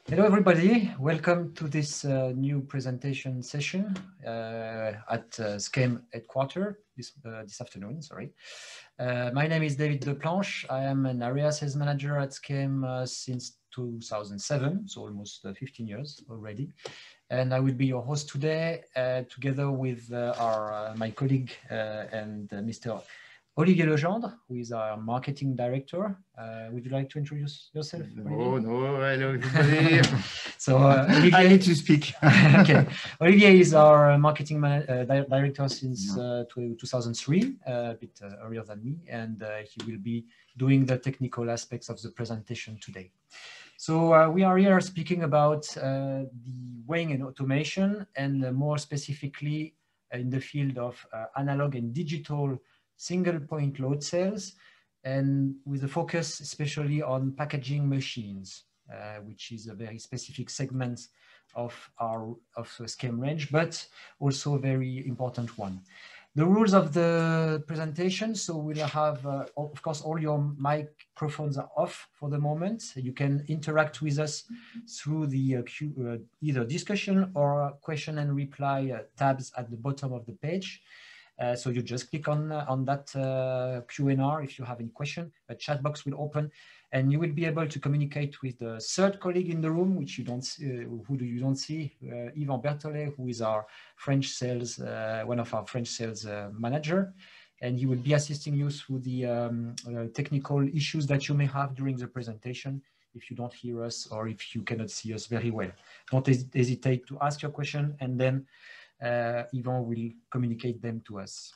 Hello, everybody. Welcome to this new presentation session at SCAME headquarters this afternoon. Sorry. My name is David Deplanche. I am an area sales manager at SCAME since 2007, so almost 15 years already. And I will be your host today, together with my colleague and Mr. Olivier Legendre, who is our marketing director. Would you like to introduce yourself? No, hello everybody. So Olivier, I need to speak. Okay, Olivier is our marketing director since 2003, a bit earlier than me, and he will be doing the technical aspects of the presentation today. So we are here speaking about the weighing and automation, and more specifically in the field of analog and digital single point load cells, and with a focus especially on packaging machines, which is a very specific segment of SCAME range, but also a very important one. The rules of the presentation, so we'll have, of course, all your microphones are off for the moment. You can interact with us through the either discussion or question and reply tabs at the bottom of the page. So you just click on that Q&R if you have any question. A chat box will open, and you will be able to communicate with the third colleague in the room, which you don't see, Yvan Berthollet, who is our French sales, one of our French sales manager, and he will be assisting you through the technical issues that you may have during the presentation if you don't hear us or if you cannot see us very well. Don't hesitate to ask your question, and then Yvan will communicate them to us.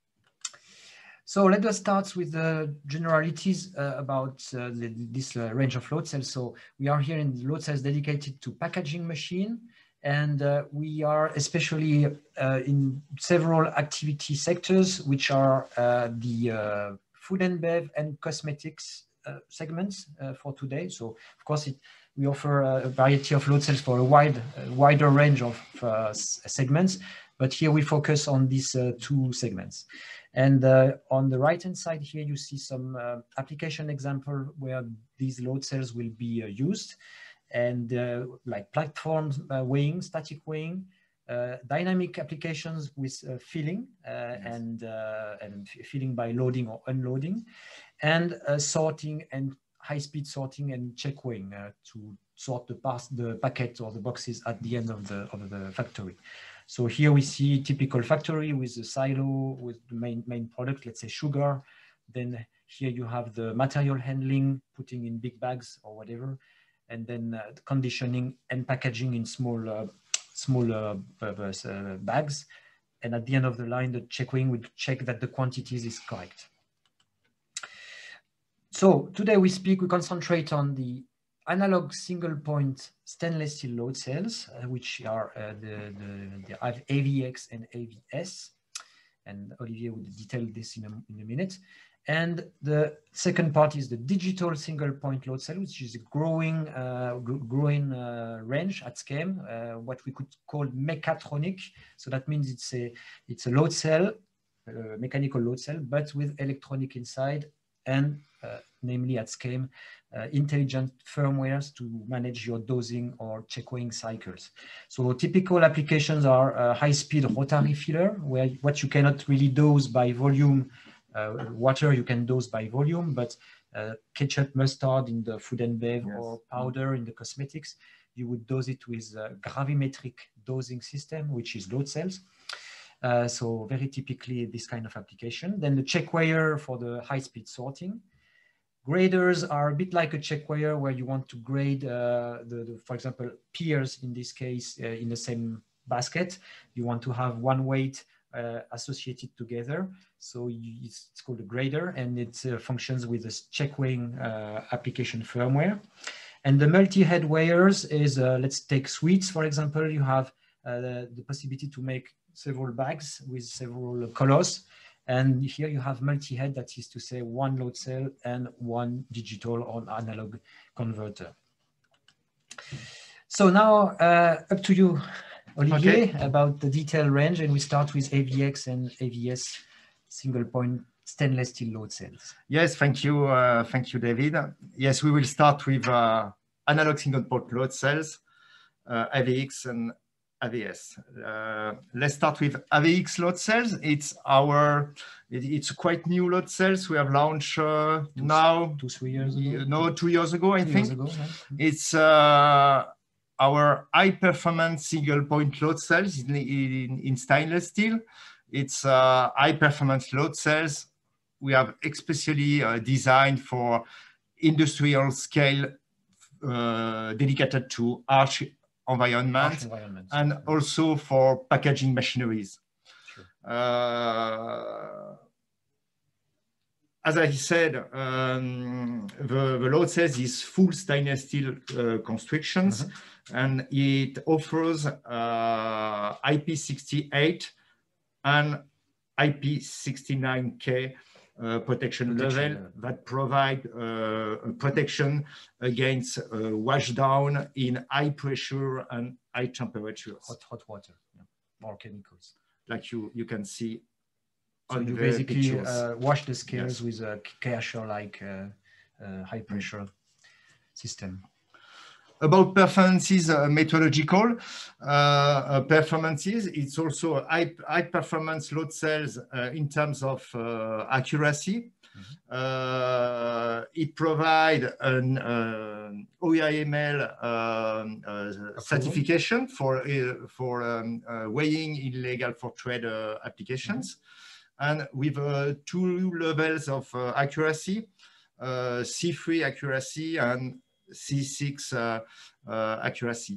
So let us start with the generalities about this range of load cells. So we are here in the load cells dedicated to packaging machine, and we are especially in several activity sectors, which are the food and bev and cosmetics segments for today. So of course we offer a variety of load cells for a wider range of segments, but here we focus on these two segments. And on the right-hand side here, you see some application example where these load cells will be used, and like platforms weighing, static weighing, dynamic applications with filling and filling by loading or unloading, and sorting and high-speed sorting and check weighing to sort the packet or the boxes at the end of the factory. So here we see typical factory with the silo with the main product, let's say sugar. Then here you have the material handling, putting in big bags or whatever, and then conditioning and packaging in small bags. And at the end of the line, the check weighing will check that the quantities is correct. So today we concentrate on the analog single point stainless steel load cells, which are the AVX and AVS. And Olivier will detail this in a minute. And the second part is the digital single point load cell, which is a growing range at SCAME, what we could call mechatronic. So that means it's a load cell, mechanical load cell, but with electronic inside, and namely at SCAME, intelligent firmwares to manage your dosing or check weighing cycles. So typical applications are high-speed rotary filler, where what you cannot really dose by volume, water you can dose by volume, but ketchup, mustard in the food and bev, yes, or powder in the cosmetics, you would dose it with a gravimetric dosing system, which is load cells. So very typically this kind of application. Then the check weigher for the high-speed sorting. Graders are a bit like a check weigher where you want to grade, for example, pears in this case in the same basket. You want to have one weight associated together. So it's called a grader, and it functions with a check weighing application firmware. And the multi-head weighers is, let's take sweets, for example. You have the possibility to make several bags with several colors. And here you have multi-head, that is to say one load cell and one digital or analog converter. So now up to you, Olivier, okay, about the detail range. And we start with AVX and AVS single point stainless steel load cells. Yes, thank you, David. Yes, we will start with analog single port load cells, AVX and AVS. Let's start with AVX load cells. It's quite new load cells. We have launched now 2-3 years ago. No, 2 years ago, I think. It's our high performance single point load cells in stainless steel. It's high performance load cells we have especially designed for industrial scale dedicated to harsh environment and also for packaging machineries. Sure. As I said, the load cells is full stainless steel constructions, and it offers IP68 and IP69K protection level that provide protection against wash down in high pressure and high temperatures. Hot water, more chemicals. Like you can see. So you basically wash the scales with a Kärcher-like high pressure system. About performances, metrological performances, it's also high performance load cells in terms of accuracy. It provides an OIML certification for weighing illegal for trade applications. And with 2 levels of accuracy, C3 accuracy and C6 accuracy.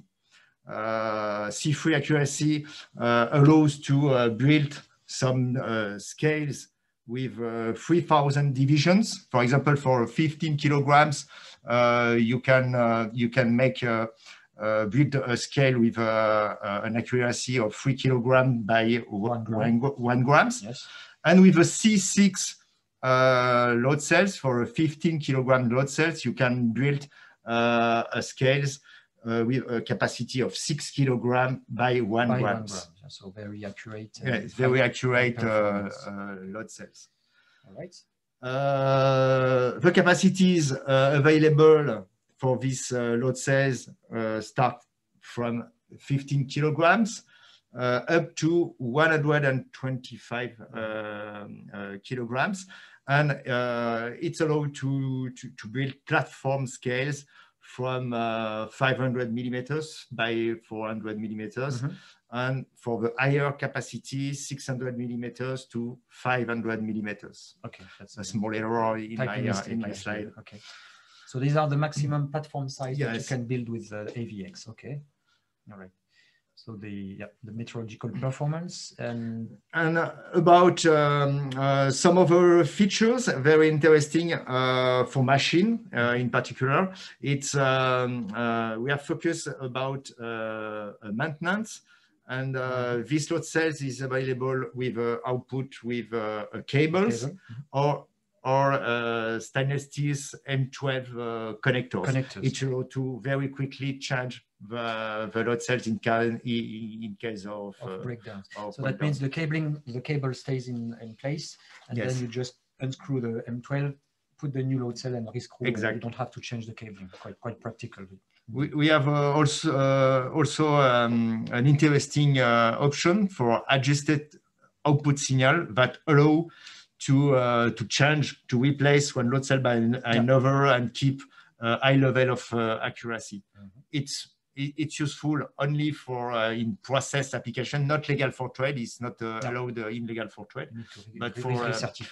C3 accuracy allows to build some scales with 3,000 divisions. For example, for 15 kilograms, you can make build a scale with an accuracy of 3 kilograms by 1 grams. Yes. And with a C6 load cells, for a 15 kilogram load cells, you can build scales with a capacity of 6 kilograms by 1 gram. So very accurate. Yeah, it's very accurate load cells. All right. The capacities available for these load cells start from 15 kilograms up to 125 kilograms. And it's allowed to build platform scales from 500 millimeters by 400 millimeters. And for the higher capacity, 600 millimeters to 500 millimeters. Okay, that's a small error in my slide. Okay, so these are the maximum platform size that you can build with AVX. Okay, all right. So the metrological performance and about some other features very interesting for machine in particular. It's we have focused about maintenance, and this load cells is available with output with cables or stainless steel M12 connectors. It allows to very quickly change the load cells in case of breakdowns. So that means the cable stays in place, and then you just unscrew the M12, put the new load cell, and rescrew. Exactly. You don't have to change the cabling. Quite practical. We have also an interesting option for adjusted output signal that allow to change, to replace one load cell by another and keep a high level of accuracy. It's useful only for in process application, not legal for trade. It's not allowed in legal for trade, but for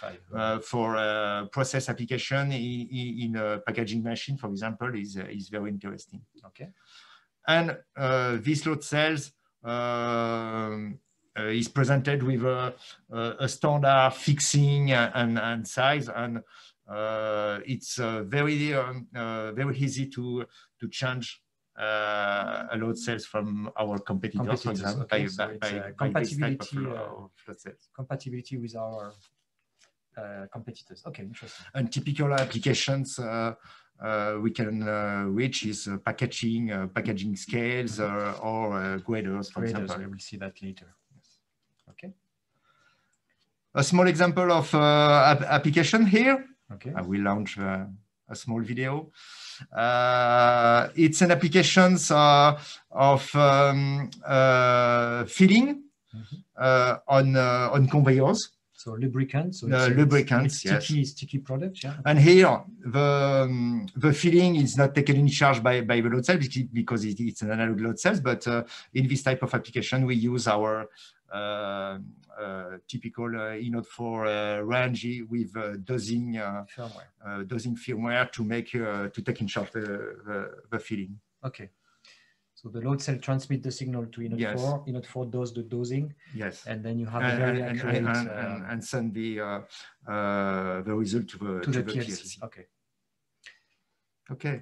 process application in a packaging machine, for example, is very interesting. Okay. And these load cells is presented with a standard fixing and size, and it's very easy to change a load cells from our competitors, for example, by compatibility with our competitors. Okay, interesting. And typical applications we can reach is packaging scales or graders, for example. We will see that later. Yes. Okay. A small example of application here. Okay. I will launch a small video. It's an application of filling on conveyors. So lubricants. So lubricants, yes. Sticky product, yeah. And here, the filling is not taken in charge by the load cell because it's an analog load cells. But in this type of application, we use our typical eNote 4 range with dosing firmware to take in charge the filling. Okay. So the load cell transmit the signal to eNote 4. eNote 4 does the dosing. Yes. And then you have a very accurate and send the result to the PLC. Okay. Okay.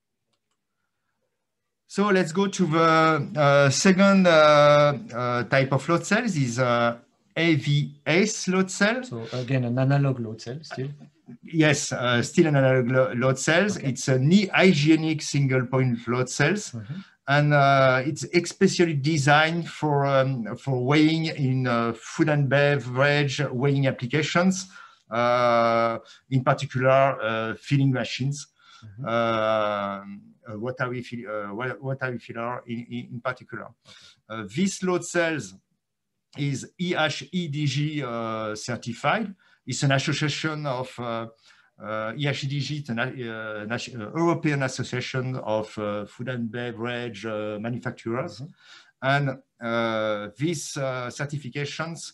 So let's go to the second type of load cells is AVS load cell. So again, an analog load cell still. Yes, still an analog load cells. Okay. It's a hygienic single point load cells. Mm-hmm. And it's especially designed for weighing in food and beverage weighing applications, in particular filling machines, mm-hmm. Watery filler in particular. Okay. This load cells is EHEDG certified. It's an association of EHEDG, the European Association of Food and Beverage Manufacturers. Mm-hmm. And these certifications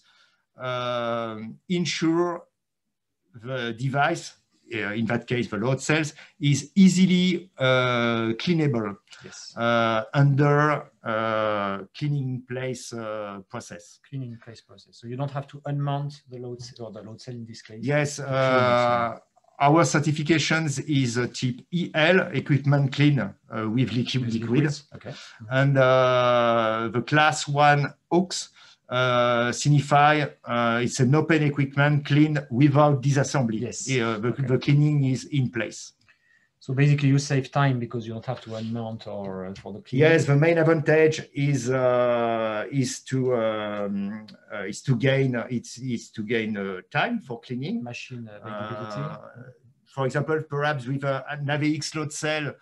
ensure the device, in that case, the load cells, is easily cleanable. Yes. Under cleaning place process. Cleaning place process. So you don't have to unmount the load cell, or the load cell in this case. Yes. Our certifications is type EL, equipment clean with liquid. Okay. And the class 1 OX signify it's an open equipment clean without disassembly. Yes. The cleaning is in place. So basically, you save time because you don't have to unmount or for the cleaning. Yes, the main advantage is to gain time for cleaning. Machine availability. For example, perhaps with an AVX load cell,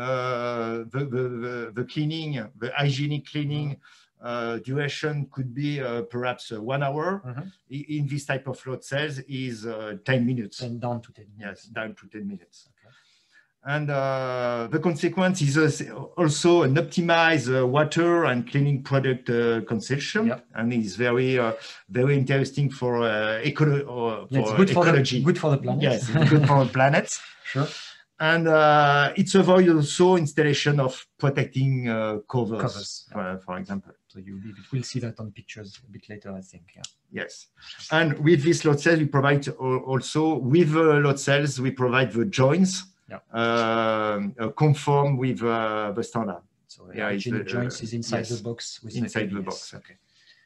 the cleaning, the hygienic cleaning duration could be perhaps 1 hour. Mm-hmm. In this type of load cells is 10 minutes. And down to 10 minutes. Yes, down to 10 minutes. Okay. And the consequence is also an optimized water and cleaning product consumption, yep. And it's very interesting for ecology. Good for the planet. Yes, good for the planet. Sure. And it avoids also installation of protecting covers. For example. So we'll see that on pictures a bit later, I think. Yeah. Yes. And with this load cells, we provide also with load cells, we provide the joints. Yeah. Conform with the standard. So joints is inside the box. Inside the box. Okay.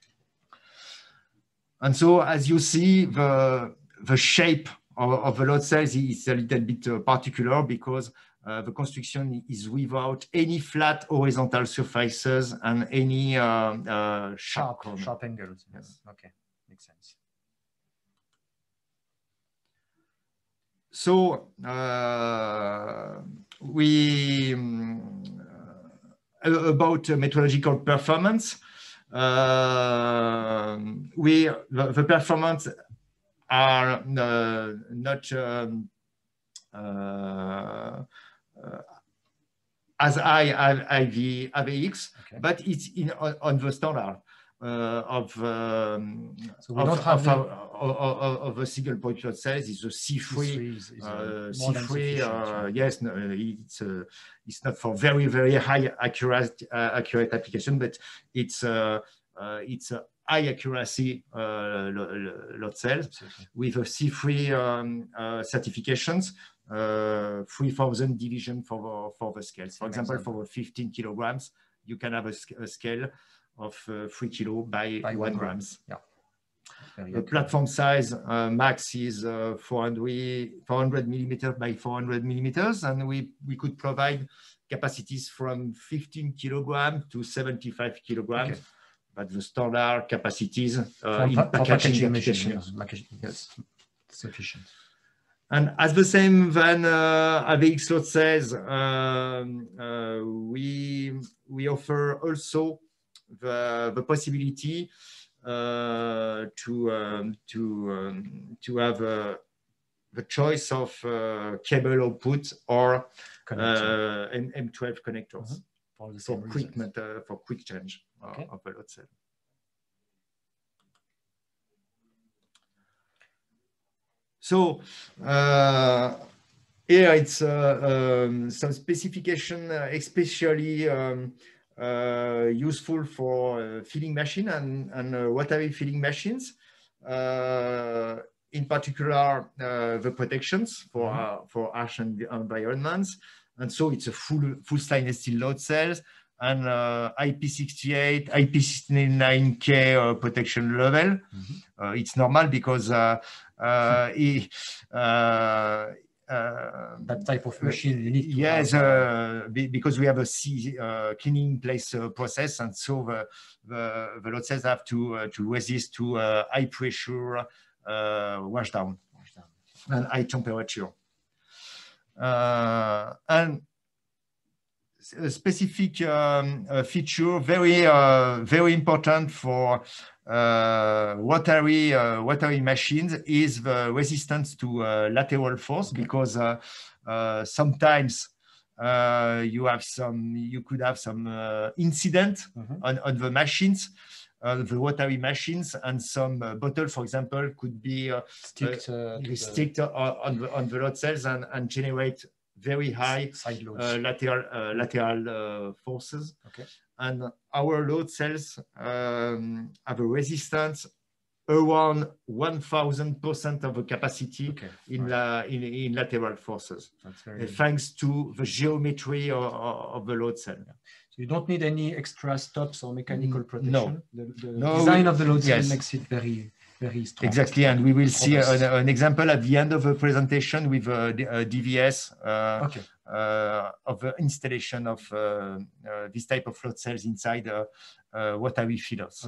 And so, as you see, the shape of the load cells is a little bit particular because the construction is without any flat horizontal surfaces and any sharp angles. Yes. Okay, makes sense. So we about metrological performance. The performance are not as high as AVX, okay. But it's on the standard of a single point load cells is a C3. Yes, no, it's not for very high accurate application, but it's a high accuracy load cells. Absolutely. With a C3 certifications, 3,000 division for the scales. For example, for 15 kilograms, you can have a scale of 3 kilo by 1 grams. Yeah. The platform size max is 400 millimeters by 400 millimeters, and we could provide capacities from 15 kilograms to 75 kilograms. Okay. But the standard capacities in packaging applications. Yes, sufficient. And as the same than AVX load cells, we offer also the possibility to have the choice of cable output or M12 connectors for quick change of the load cell. So here it's some specification, especially useful for filling machine and rotary filling machines. In particular, the protections for harsh environments, and so it's a full stainless steel load cells and IP68, IP69K protection level. It's normal because that type of machine you need to yes, because we have a cleaning in place process, and so the load cells have to resist to high pressure wash down and high temperature. And a specific feature, very important for rotary machines is the resistance to lateral force, because sometimes you could have some incident on the machines, the rotary machines, and some bottle, for example, could be sticked on the load cells and generate very high lateral forces. And our load cells have a resistance around 1000% of the capacity in lateral forces, thanks to the geometry of the load cell. So you don't need any extra stops or mechanical protection. The design of the load cell makes it very strong. Exactly, and we will see an example at the end of the presentation with DVS of the installation of this type of load cells inside rotary feeders.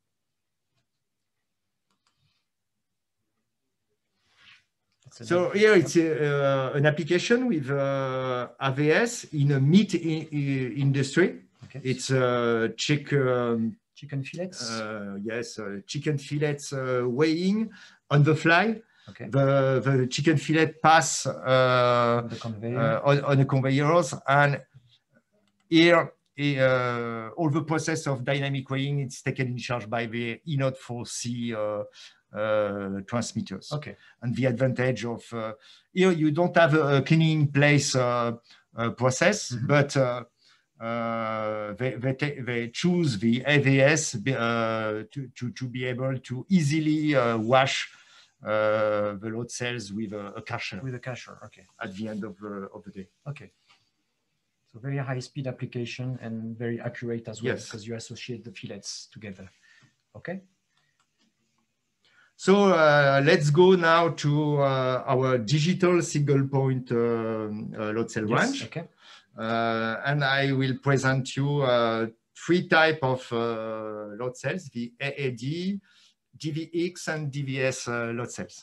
So here it's an application with AVS in a meat industry. It's chicken fillets? Yes, chicken fillets weighing on the fly. The chicken fillet pass on the conveyors, and here all the process of dynamic weighing is taken in charge by the E-Node4C transmitters. And the advantage of here, you don't have a cleaning in place process, but they choose the AVS to be able to easily wash the load cells with a casher. At the end of the day. So very high speed application and very accurate as well, because you associate the fillets together. So let's go now to our digital single point load cell range. And I will present you 3 types of load cells: the AAD, DVX, and DVS load cells.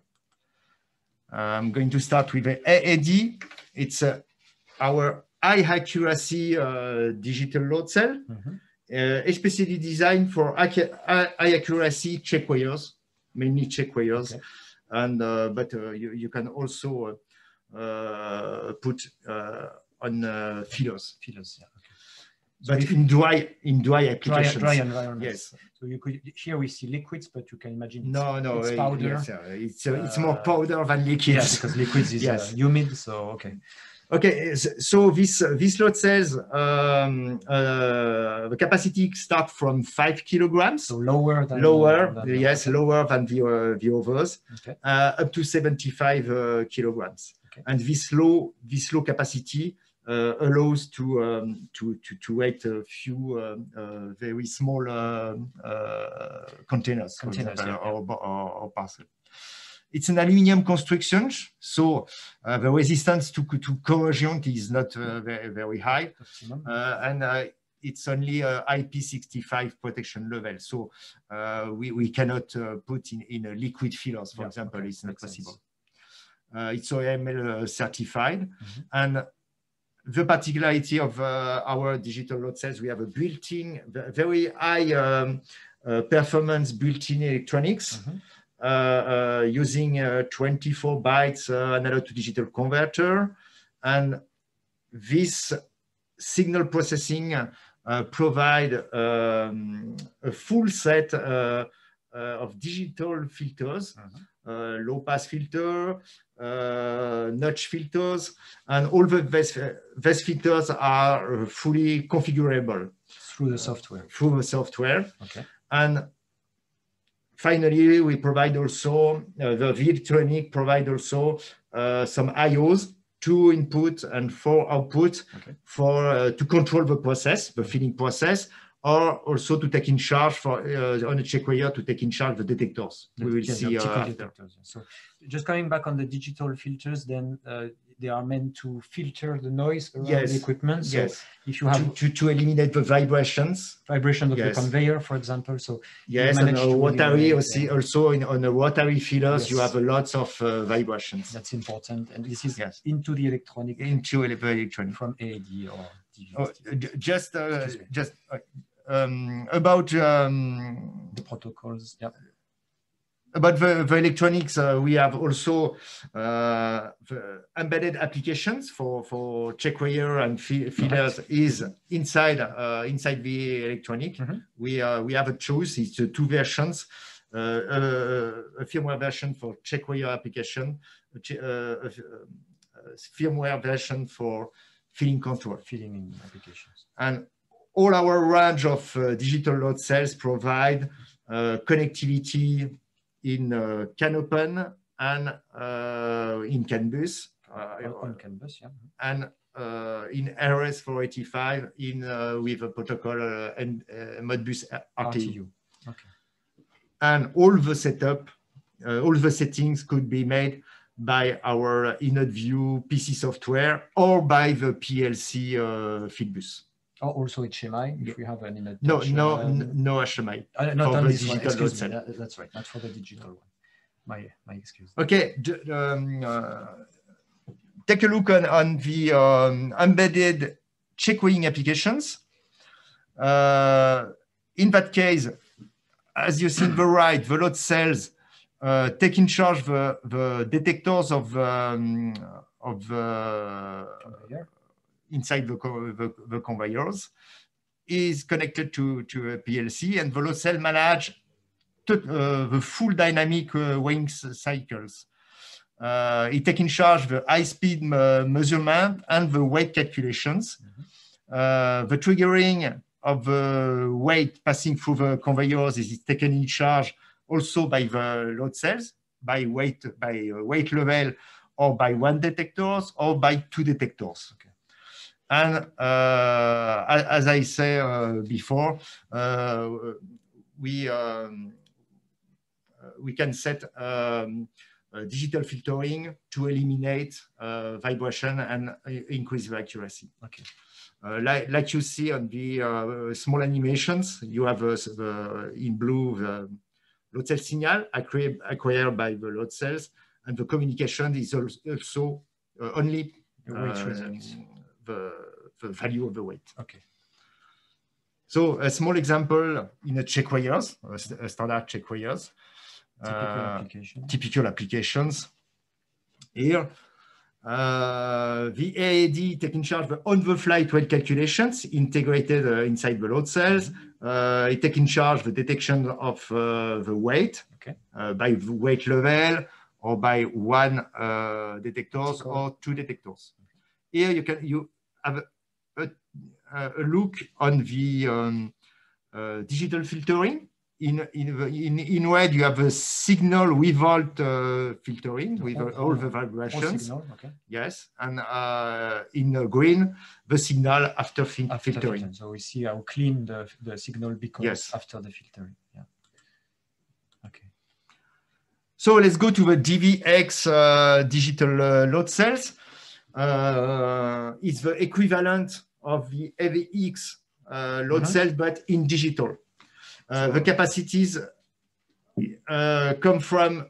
I'm going to start with the AAD. It's our high accuracy digital load cell, especially designed for high accuracy check wires, mainly check wires, and but you can also put on fillers. But in dry applications. Dry environments. So you could, here we see liquids, but you can imagine it's powder. It's more powder than liquids. Because liquids is humid. So so this load cells, the capacity starts from 5 kilograms. So lower than the others, up to 75 kilograms. And this low capacity allows to weight a few very small containers or parcels. It's an aluminum construction, so the resistance to corrosion is not very high, and it's only a IP65 protection level. So we cannot put in a liquid fillers, for example. It's not possible. It's OML certified. And the particularity of our digital load cells, we have a built-in, very high performance built-in electronics using 24 bytes analog to digital converter. And this signal processing provide a full set of digital filters, low pass filter, notch filters, and all the these filters are fully configurable through the software. Okay. And finally, we provide also the electronic provide also some IOs, 2 input and 4 output for to control the process, the filling process, or also to take in charge for on a check wire to take in charge the detectors. We will see detectors. So just coming back on the digital filters, then they are meant to filter the noise around the equipment. So if you have to eliminate the vibrations of the conveyor, for example. So and rotary also on the rotary feeders, you have a lot of vibrations. That's important, and this is into the electronic from AAD or DVST. Just about the protocols. About the electronics, we have also the embedded applications for check wire and feeders is inside the electronic. We have a choice. It's 2 versions, a firmware version for check wire application, a firmware version for filling control. Filling applications. And all our range of digital load cells provide connectivity in CANopen and in CAN bus. On CAN bus, and in RS485 with a protocol and Modbus RTU. Okay. And all the setup, all the settings could be made by our InnodeView PC software or by the PLC Fieldbus. Or also HMI, if we have an InnodeTouch. No HMI. Not on this one. Excuse me. That's right. Not for the digital one. My excuse. Okay. Take a look on the embedded check weighing applications. In that case, as you see on the right, the load cells take in charge the detectors of inside the conveyors, is connected to a PLC, and the load cell manage the full dynamic weighing cycles. It takes in charge the high-speed measurement and the weight calculations. The triggering of the weight passing through the conveyors is taken in charge also by the load cells, by weight level, or by 1 detectors, or by 2 detectors. Okay. And as I said before, we can set digital filtering to eliminate vibration and increase the accuracy. Okay. Like you see on the small animations, you have in blue the load cell signal acquired by the load cells, and the communication is also only the value of the weight. Okay. So a small example in a check wires, a standard check wires. Typical applications. Here, the AAD taking charge of on-the-fly weight calculations integrated inside the load cells. It takes in charge the detection of the weight by weight level or by 1 detectors or 2 detectors. Here you have a look on the digital filtering. In red, you have a signal without filtering, with all the vibrations. Yes, and in green, the signal after filtering. So we see how clean the signal becomes after the filtering. Yeah. Okay. So let's go to the DVX digital load cells. It's the equivalent of the AVX load cells, but in digital. The capacities come from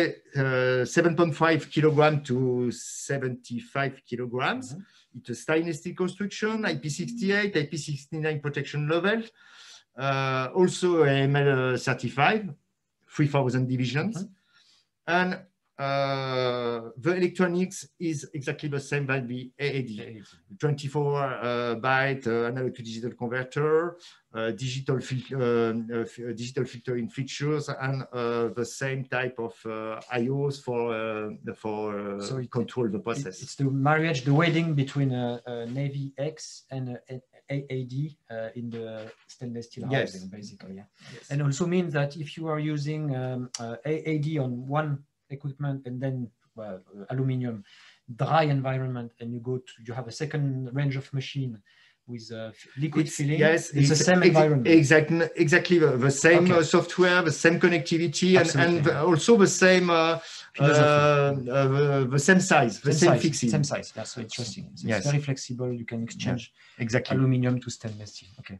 7.5 kilogram to 75 kilograms. It's a stainless steel construction, IP68, IP69 protection level, also AML certified, 3,000 divisions. And the electronics is exactly the same by the AAD. 24 byte analog to digital converter, digital filtering features, and the same type of IOs for control the process. It's the marriage, the wedding between a Navy X and a AAD in the stainless steel housing, basically. Yeah. Yes. And also means that if you are using AAD on one equipment and then aluminium dry environment, and you have a second range of machine with liquid filling. Yes, it's the same environment. Exactly the same software, the same connectivity, and also the same the same size, the same fixing. Same size. That's so interesting. It's very flexible. You can exchange aluminium to stainless steel. Okay.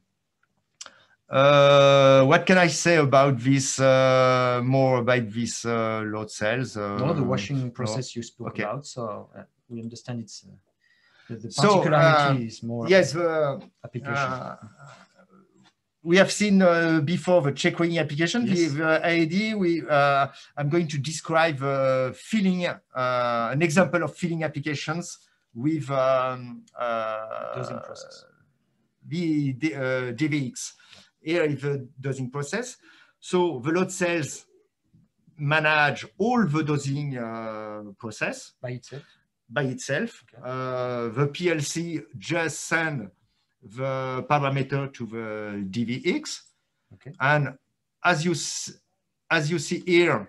What can I say about this? More about this load cells? The washing process you spoke about. So we understand it's the particularity is more. Yes, application. We have seen before the check weighing application. Yes. The AAD. I'm going to describe filling, an example of filling applications with dosing process. The JVX. Here is the dosing process. So the load cells manage all the dosing process by itself. Okay. The PLC just send the parameter to the DVX. Okay. And as you see here,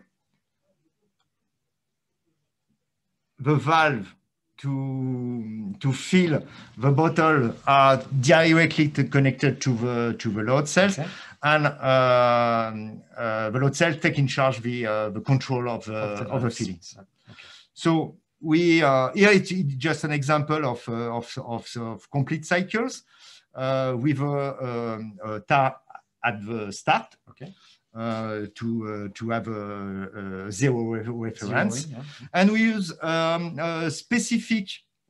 the valve to fill the bottle are directly connected to the load cells, and the load cells take in charge the control of the fillings. Okay. So we here it's just an example of complete cycles with a tar at the start. Okay. To have a zero reference. And we use specific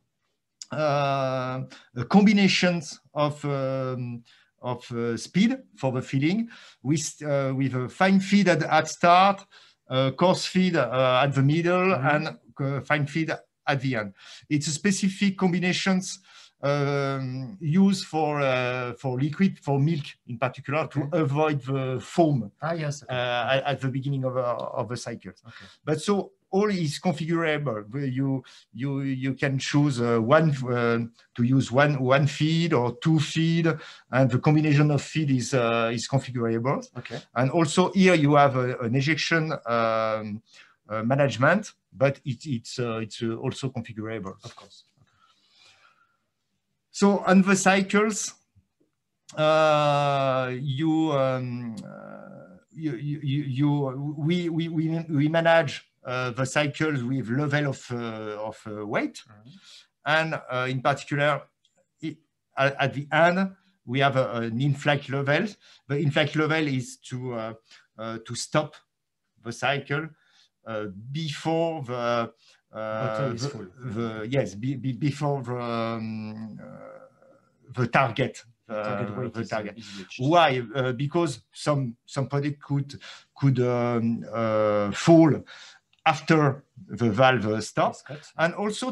combinations of speed for the feeding with a fine feed at start, coarse feed at the middle, and fine feed at the end. It's a specific combinations used for liquid, for milk in particular, to avoid the foam at the beginning of the cycle. Okay. But so all is configurable. You can choose to use one feed or two feed, and the combination of feed is configurable. Okay. And also here you have an ejection management, but it's also configurable, of course. So on the cycles, we manage the cycles with level of weight, and in particular, at the end we have an in-flight level. The in-flight level is to stop the cycle before the before the target. Why? Because some product could fall after the valve stops, and also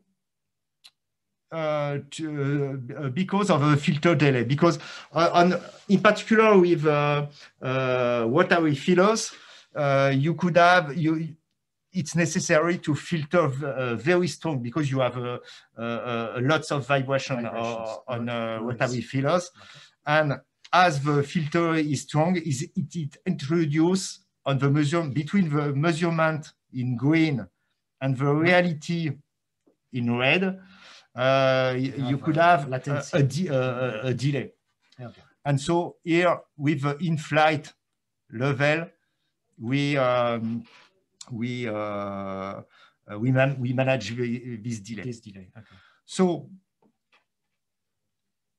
because of a filter delay. Because in particular with watery fillers, you could have it's necessary to filter very strong, because you have lots of vibration on watery fillers. And as the filter is strong, it introduces on the between the measurement in green and the reality in red, you could have a delay. Okay. And so here with the in-flight level, we manage this delay. Okay. So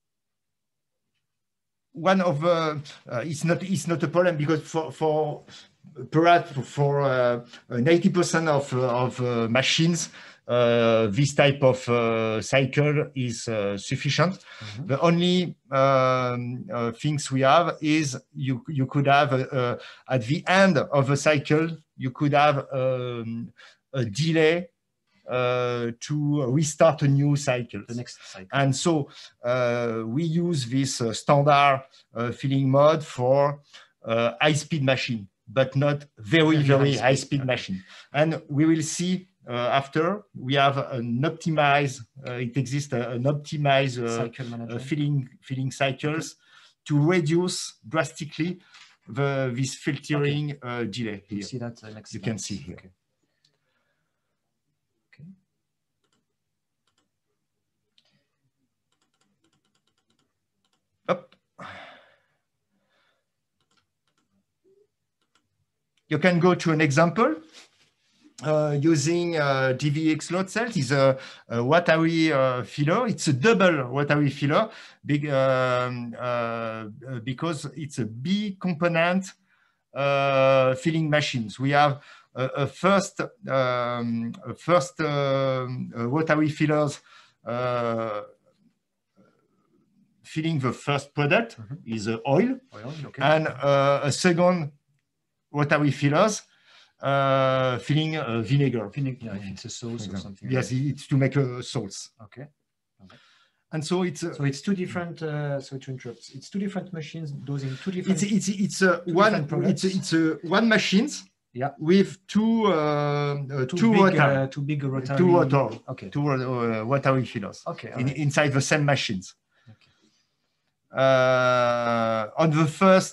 one of it's not a problem, because for perhaps for 80% of machines, this type of cycle is sufficient. Mhm. The only things we have is you could have at the end of a cycle, you could have a delay to restart a new cycle. The next cycle. And so we use this standard filling mode for high-speed machine, but not very high-speed machine. And we will see after we have an optimized, it exists an optimized filling cycles to reduce drastically this filtering delay here. See that next you can see here. Okay. Up. You can go to an example using DVX load cells. Is a Watari filler. It's a double Watari filler because it's a B component filling machines. We have a first Watari fillers filling the first product is oil, okay. and a second Watari fillers filling vinegar. Yeah, if it's a sauce or something. Yes, it's to make a sauce. Okay. And so it's two different. So to interrupt, it's two different machines dosing two different. It's one machines. Yeah. With two big rotary. Okay. Two Watari fillers. Okay. Inside the same machines. Okay. On the first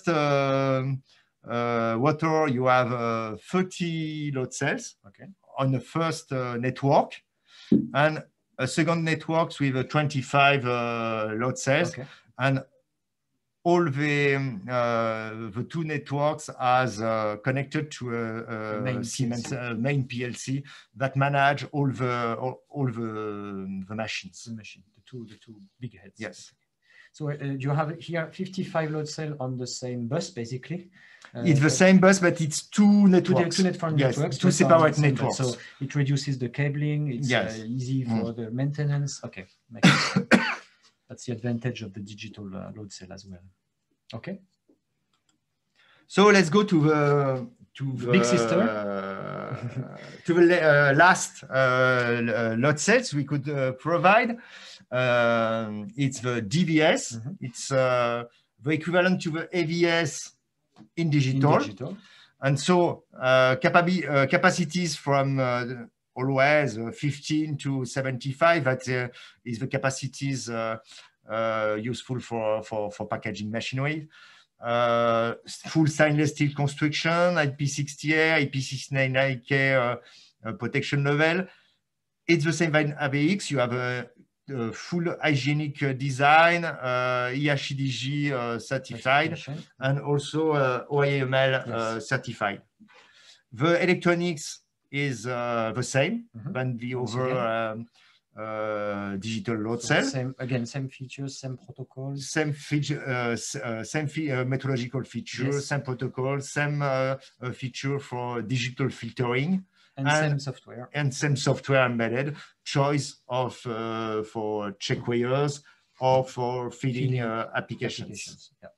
water, you have 30 load cells. Okay. On the first network, and a second networks with 25 load cells. Okay. And all the two networks as connected to a main Siemens PLC. Main PLC that manage all the machines. The two big heads. Yes. So you have here 55 load cell on the same bus, basically. It's the same bus, but it's two networks. Two networks. Two separate networks. So it reduces the cabling. It's easy for the maintenance. Okay. That's the advantage of the digital load cell as well. Okay. So let's go to the big sister. To the last load cells we could provide. It's the DVS. It's the equivalent to the AVS in digital. And so capacities from always 15 to 75. That is the capacities useful for packaging machinery. Full stainless steel construction, IP60A, IP69K protection level. It's the same than AVX. You have a full hygienic design, EHEDG certified, and also OIML certified. The electronics is the same than the other digital load cell. Same features, same protocols. Same methodological features, same protocol, same feature for digital filtering. And same software. And same software embedded. Choice of for check weighers or for filling applications. Yeah.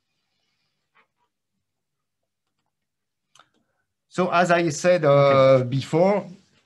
So as I said before,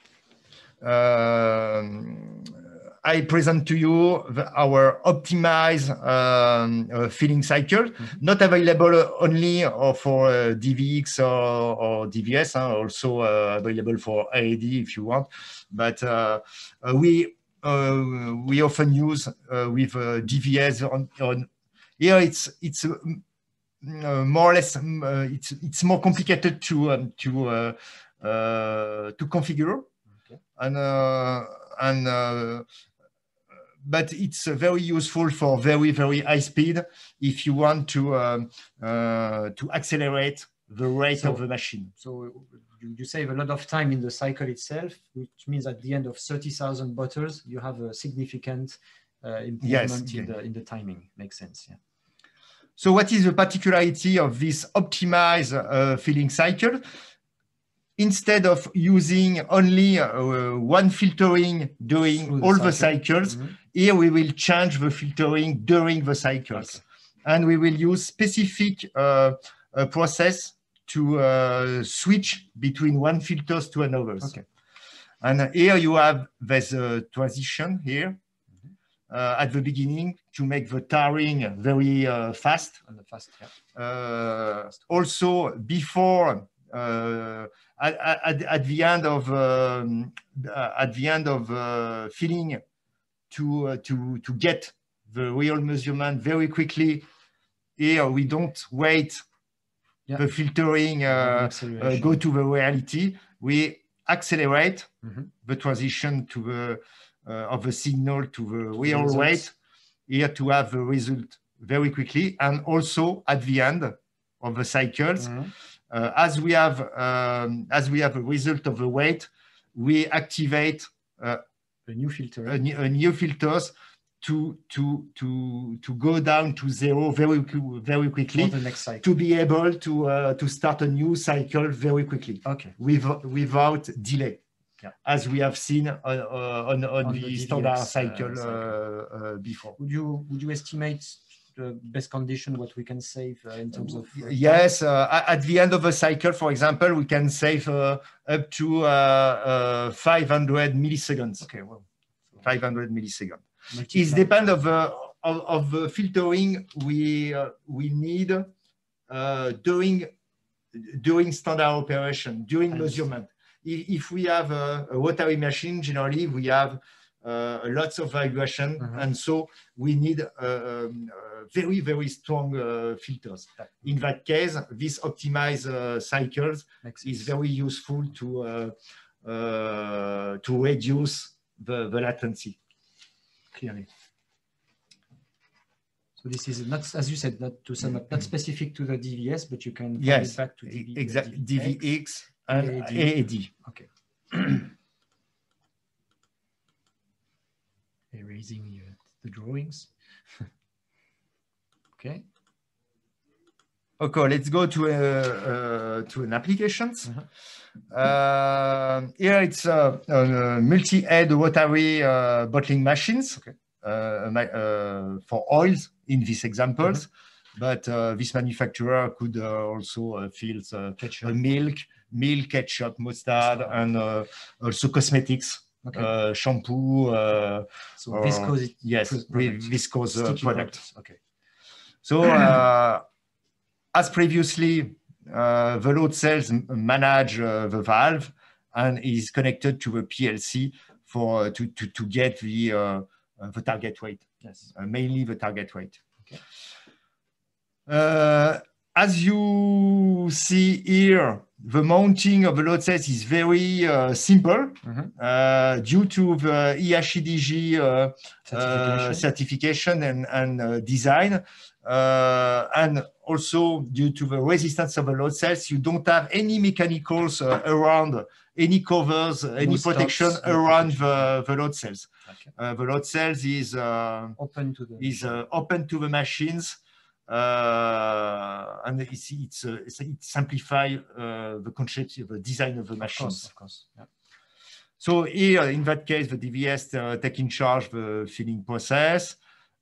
I present to you our optimized filling cycle, not available only for DVX or DVS, also available for AAD if you want. But we often use with DVS on here. It's more or less it's more complicated to configure, but it's very useful for very high speed if you want to accelerate the rate of the machine. So you save a lot of time in the cycle itself, which means at the end of 30,000 bottles, you have a significant improvement in the timing. Makes sense. Yeah. So what is the particularity of this optimized filling cycle? Instead of using only one filtering during all the cycles, here we will change the filtering during the cycles. And we will use specific process to switch between one filters to another. And here you have this transition here at the beginning to make the tarring very fast. Also, before at the end of filling, to get the real measurement very quickly. Here we don't wait the filtering go to the reality. We accelerate the transition to the of the signal to the real weight here to have the result very quickly, and also at the end of the cycles. As we have a result of the weight, we activate a new filters to go down to zero very quickly for the next cycle. To be able to start a new cycle very quickly, without delay, as we have seen on the standard cycle before. Would you estimate the best condition, what we can save in terms of yes, at the end of a cycle, for example, we can save up to 500 milliseconds. 500 milliseconds. It depends of the filtering we need during standard operation, during measurement. If we have a rotary machine, generally we have lots of vibration, and so we need very strong filters. In that case, this optimized cycles is very useful to reduce the latency. Clearly. So this is not, as you said, not to sum up, not specific to the DVS, but you can find it back to DVX and AAD. Okay. Erasing the drawings. Okay. Okay, let's go to an applications. Here it's multi-head rotary bottling machines for oils in these examples, but this manufacturer could also fill milk, ketchup, mustard, and also cosmetics. Shampoo, so viscose, viscose products. So as previously, the load cells manage the valve and is connected to the PLC for to get the target weight. Mainly the target weight. As you see here, the mounting of the load cells is very simple due to the EHEDG certification and design, and also due to the resistance of the load cells. You don't have any mechanicals around, any covers, any protection around the load cells. The load cells is open to the machines. And it simplifies the concept of the design of the machines. Of course. So here, in that case, the DVS take in charge the filling process.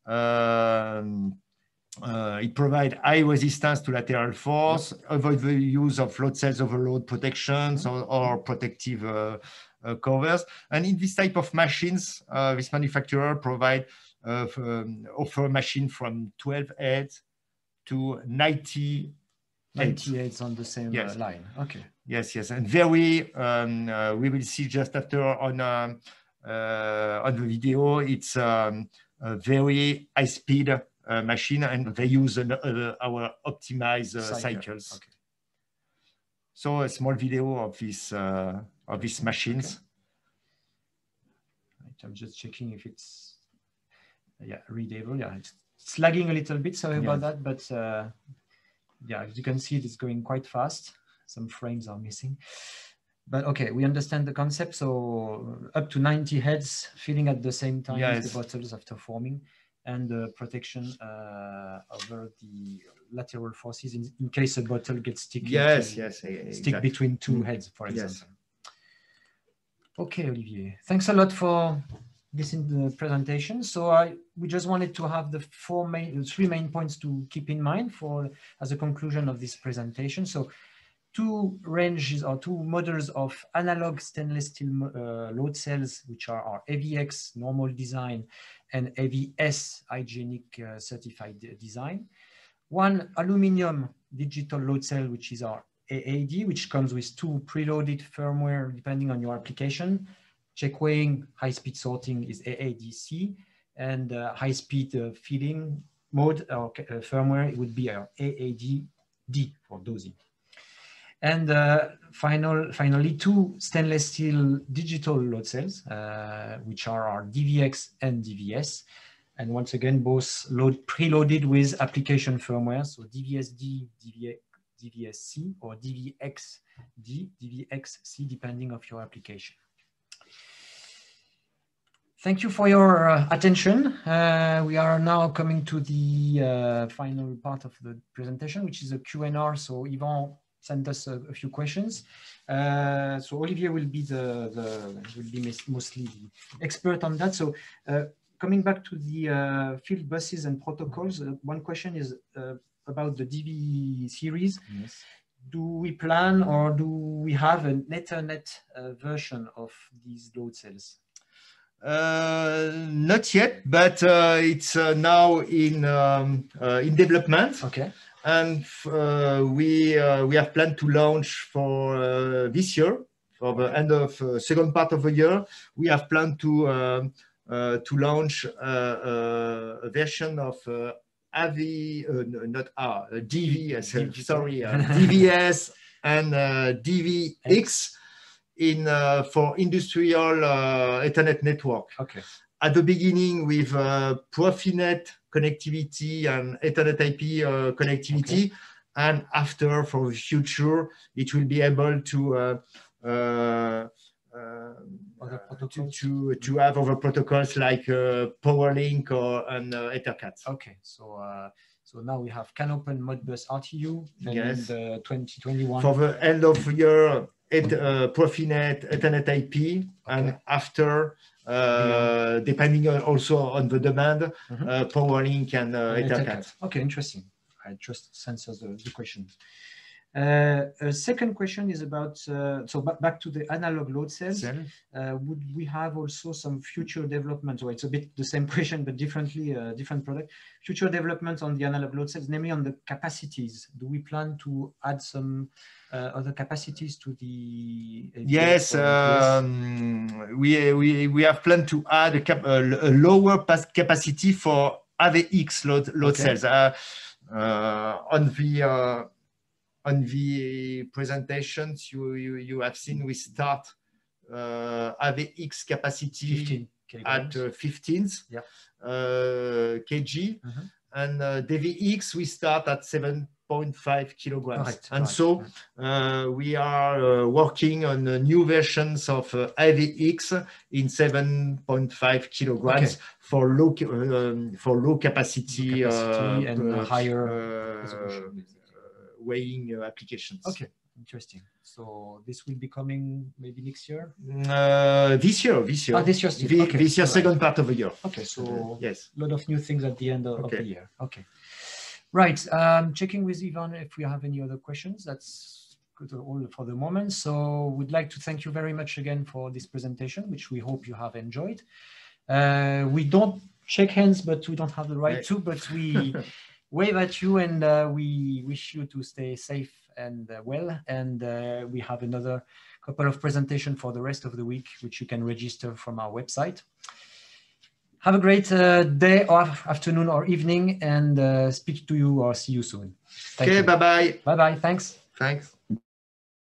It provides high resistance to lateral force, avoid the use of load cells overload protections or protective covers. And in this type of machines, this manufacturer offer a machine from 12 heads to 90 heads on the same line. Yes, and very we will see just after on the video. It's a very high speed machine, and they use our optimized cycles. So a small video of these machines. I'm just checking if it's readable. It's lagging a little bit, sorry about that, but as you can see, it's going quite fast. Some frames are missing, but okay, we understand the concept. So up to 90 heads filling at the same time the bottles after forming. and protection over the lateral forces in case a bottle gets sticky. Yes, stick between two heads, for example. Yes. Okay, Olivier, thanks a lot for this in the presentation. So we just wanted to have the three main points to keep in mind as a conclusion of this presentation. So two ranges or two models of analog stainless steel load cells, which are our AVX normal design and AVS hygienic certified design. One aluminum digital load cell, which is our AAD, which comes with two preloaded firmware depending on your application. Check weighing, high-speed sorting is AADC, and high-speed filling mode or firmware, it would be our AADD for dosing. And finally, two stainless steel digital load cells, which are our DVX and DVS. And once again, both preloaded with application firmware, so DVSD, DVSC, or DVXD, DVXC, depending on your application. Thank you for your attention. We are now coming to the final part of the presentation, which is a Q&A. So Yvan sent us a few questions. So Olivier will be mostly the expert on that. So coming back to the field buses and protocols, one question is about the DV series. Yes. Do we plan or do we have an Ethernet version of these load cells? Not yet, but it's now in development. Okay. And we have planned to launch for this year, for the end of second part of the year. We have planned to launch a version of DVS and DVX for industrial Ethernet network. Okay. At the beginning with Profinet connectivity and Ethernet IP connectivity, okay. And after, for the future, it will be able to have other protocols like PowerLink or EtherCAT. Okay, so now we have CANopen Modbus RTU, and yes. In 2021 for the end of the year, Profinet Ethernet IP, okay. And after, depending also on the demand, PowerLink and EtherCAT. Okay, interesting. I just answered the question. A second question is about, so back to the analog load cells. Would we have also some future development? So it's a bit the same question, but differently, different product. Future development on the analog load cells, namely on the capacities. Do we plan to add some other capacities to the AVX? Yes, we have planned to add a lower capacity for AVX load cells. On the presentations you have seen, we start AVX capacity 15 at 15 kg, and DVX we start at 7.5 kilograms. Correct, and right. So we are working on new versions of AVX in 7.5 kilograms, okay. for low capacity and higher weighing applications. Okay, interesting. So this will be coming maybe next year? This year. Oh, this year still. Okay. This year, second part of the year. Okay, so yes. A lot of new things at the end of okay. the year. Okay. Right, checking with Yvan if we have any other questions. That's good all for the moment. So we'd like to thank you very much again for this presentation, which we hope you have enjoyed. We don't shake hands, but we don't have the right to, but we wave at you, and we wish you to stay safe and well. And we have another couple of presentations for the rest of the week, which you can register from our website. Have a great day or afternoon or evening, and speak to you or see you soon. Okay, bye-bye. Bye-bye, thanks. Thanks.